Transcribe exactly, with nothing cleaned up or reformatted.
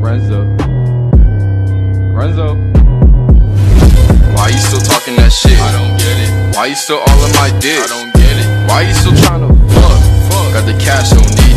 Renzo. Renzo. Why you still talking that shit? I don't get it. Why you still all in my dick? I don't get it. Why you still tryna fuck? Fuck. Got the cash on D